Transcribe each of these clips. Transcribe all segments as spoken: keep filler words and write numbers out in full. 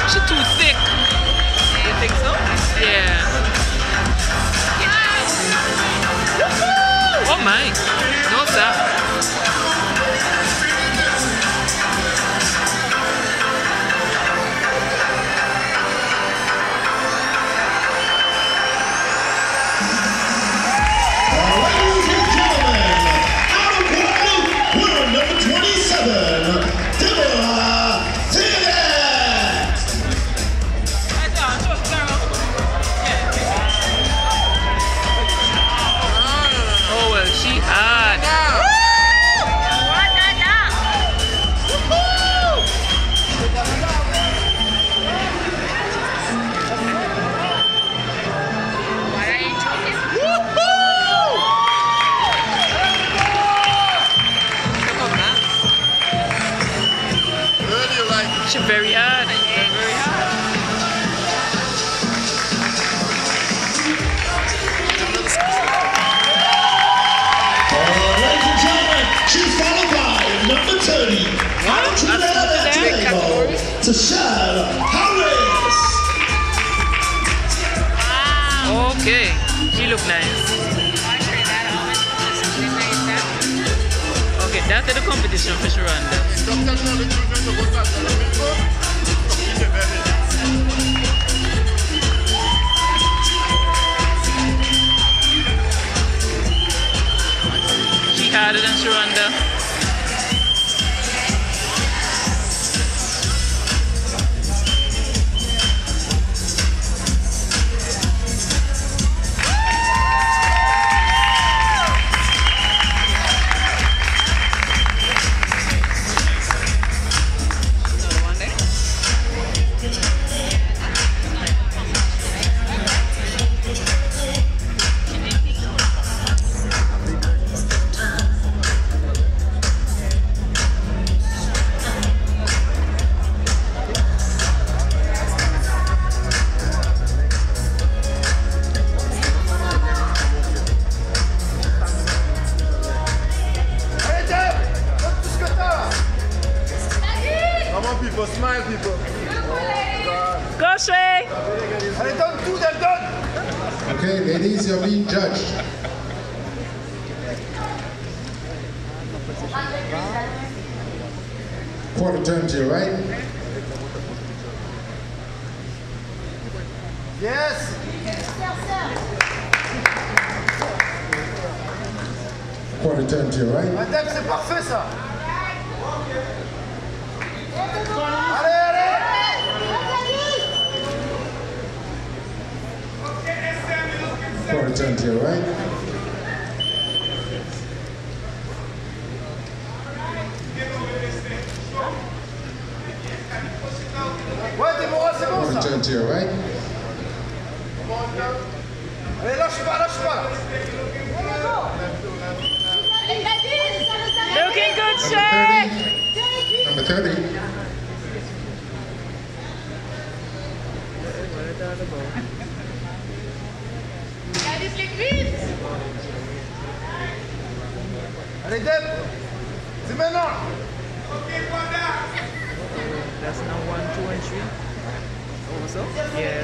She too thick. You think so? Yeah. Oh my. No, sir. She's very hard. Very hard. Ladies and gentlemen, she's followed by number thirty. Out to the table, Tashad Harris. Okay, she look nice. Okay, that's the competition for Sharonda. She harder than Sharonda. People, smile, people. Oh, Go, Shay! Allez, donne tout, donne, donne. Okay, ladies, you're being judged. Quarter turn to your right. Yes. Quarter turn to your right. Madame, c'est parfait ça. Allez, allez. Quarter turn to your right. Ouais, t'es bon, c'est bon Quarter ça. turn to your right. Allez, lâche pas, lâche pas. Looking good, Number Shay! thirty. Number thirty. Allez, Deb. C'est maintenant. That's now one, two, and three. Oh, so? Yeah.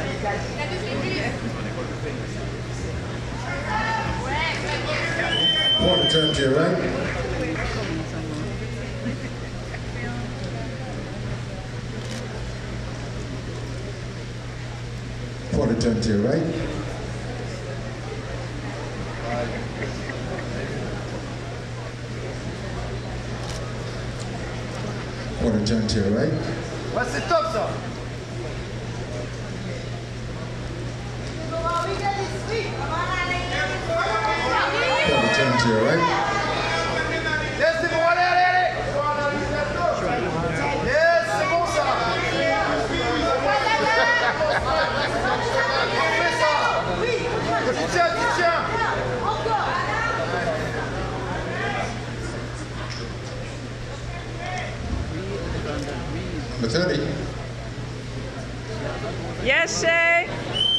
Quarter turn to your right. Quarter turn to your right. Quarter turn to your right. Ouais, c'est top ça. Quarter turn to your right. Yes, c'est bon, allez, allez, allez. Yes, c'est bon ça. Parfait ça. Tu tiens, tu tiens. Number thirty. Yes, Shay!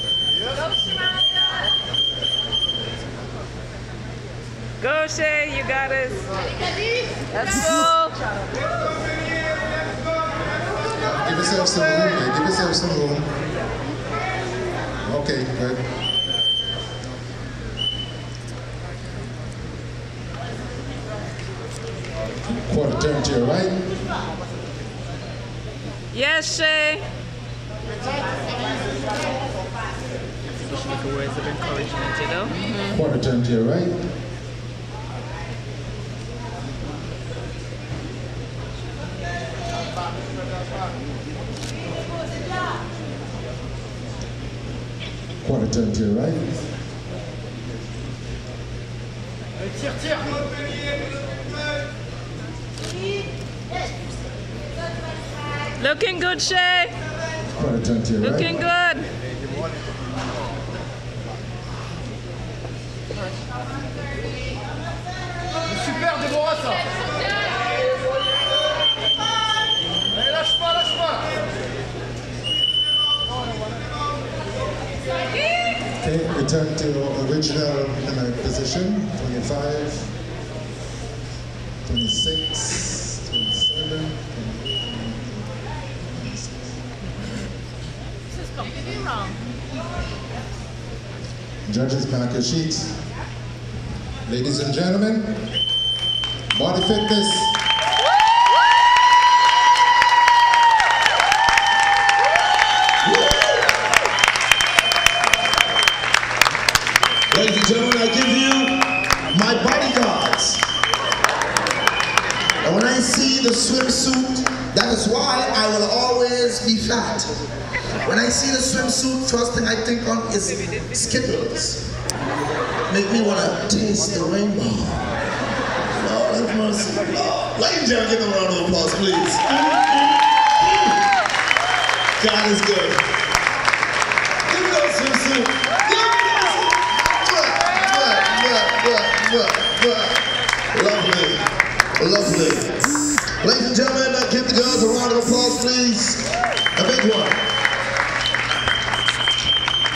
Go, Shay, you got us. Let's go. Give us yourself some room, man. Give yourself some room. Okay, good. Quarter turn to your right. Yes, Shay. Little words of encouragement, you know? Mm-hmm. Quarter turn to your right. Quarter turn to your right. Tire, tire. Looking good, Shay. Quarter turn to your right. Looking good. Super, Déborah, ça. Allez, lâche pas, lâche pas. Okay, return to original uh, position. twenty-five, twenty-six, twenty-seven, twenty-eight, twenty-six. This is completely wrong. Judges, mark your sheets. Ladies and gentlemen, body fitness. Ladies and gentlemen, I give you my bodyguards. And when I see the swimsuit, that is why I will always be fat. When I see the swimsuit, first thing I think on is Skittles. Make me want to taste the rainbow. Lord have mercy. Lord. Ladies and gentlemen, give them a round of applause, please. God is good. Give me that swimsuit. Give me that swimsuit. Lovely. Lovely. Ladies and gentlemen, give the girls a round of applause, please. A big one.